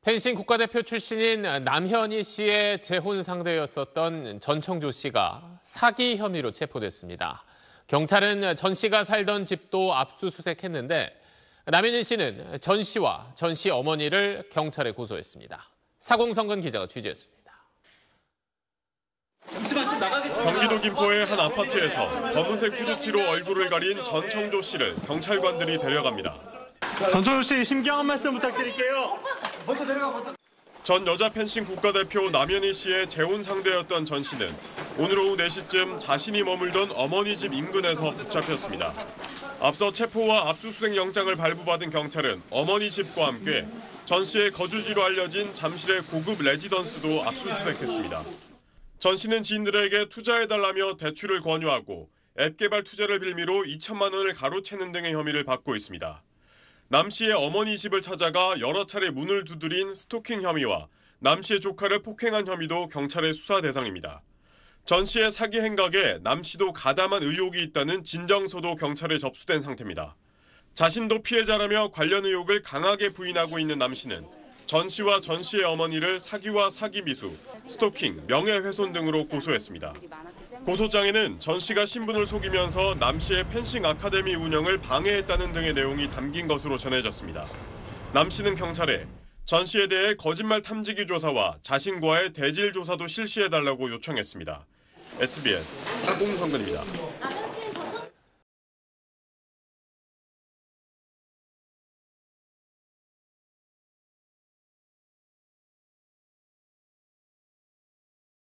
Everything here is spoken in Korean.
펜싱 국가대표 출신인 남현희 씨의 재혼 상대였었던 전청조 씨가 사기 혐의로 체포됐습니다. 경찰은 전 씨가 살던 집도 압수수색했는데 남현희 씨는 전 씨와 전 씨 어머니를 경찰에 고소했습니다. 사공성근 기자가 취재했습니다. 경기도 김포의 한 아파트에서 검은색 후드티로 얼굴을 가린 전청조 씨를 경찰관들이 데려갑니다. 전청조 씨, 심경한 말씀 부탁드릴게요. 전 여자 펜싱 국가대표 남현희 씨의 재혼 상대였던 전 씨는 오늘 오후 4시쯤 자신이 머물던 어머니 집 인근에서 붙잡혔습니다. 앞서 체포와 압수수색 영장을 발부받은 경찰은 어머니 집과 함께 전 씨의 거주지로 알려진 잠실의 고급 레지던스도 압수수색했습니다. 전 씨는 지인들에게 투자해달라며 대출을 권유하고 앱 개발 투자를 빌미로 2천만 원을 가로채는 등의 혐의를 받고 있습니다. 남 씨의 어머니 집을 찾아가 여러 차례 문을 두드린 스토킹 혐의와 남 씨의 조카를 폭행한 혐의도 경찰의 수사 대상입니다. 전 씨의 사기 행각에 남 씨도 가담한 의혹이 있다는 진정서도 경찰에 접수된 상태입니다. 자신도 피해자라며 관련 의혹을 강하게 부인하고 있는 남 씨는 전 씨와 전 씨의 어머니를 사기와 사기 미수, 스토킹, 명예훼손 등으로 고소했습니다. 고소장에는 전 씨가 신분을 속이면서 남 씨의 펜싱 아카데미 운영을 방해했다는 등의 내용이 담긴 것으로 전해졌습니다. 남 씨는 경찰에 전 씨에 대해 거짓말 탐지기 조사와 자신과의 대질 조사도 실시해달라고 요청했습니다. SBS 사공성근입니다.